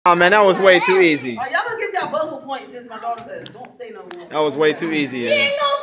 Oh man, that was way too easy. Y'all gonna give y'all both a point since my daughter said don't say no more. That was way too easy. Yeah.